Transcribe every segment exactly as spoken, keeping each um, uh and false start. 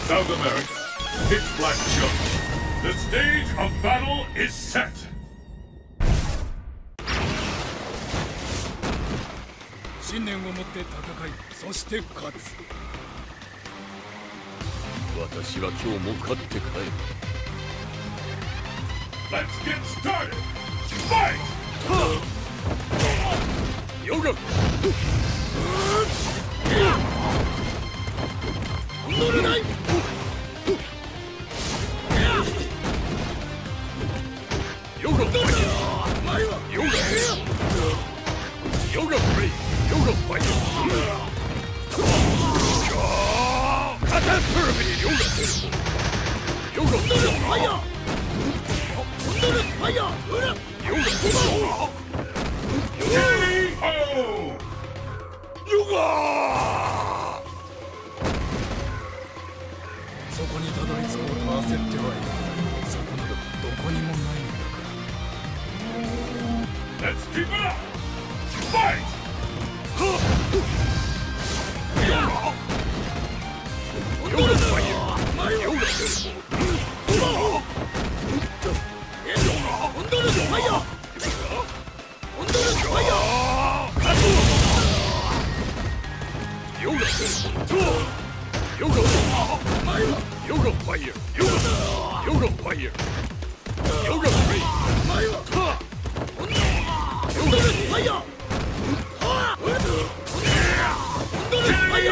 South America, pitch black jungle. The stage of battle is set. 信念を持って戦い、そして勝つ。私は今日も勝って帰る。 Let's get started. Fight! ヨガ。乗れない。ヨガ。前はヨガ。ヨガプレイ。ヨガファイヤー。カタストロフィーヨガ。ヨガファイヤー。コンドルスファイヤー。裏。ヨガ。 T.Hawk! ヨガ。そこにたどり着こうと焦ってはいない。そこなどどこにもないんだから。 Let's keep it up! Fight! ヨガファイヤー。ヨガ。コンドルスファイヤー。コンドルスファイヤー。ヨガ。ヨガ。ヨガファイヤー。ヨガ。ヨガファイヤー。ヨガプレイ。コンドルスファイヤー。コンドルスファイヤー。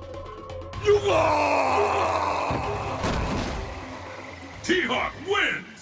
ヨガ。 T.Hawk wins!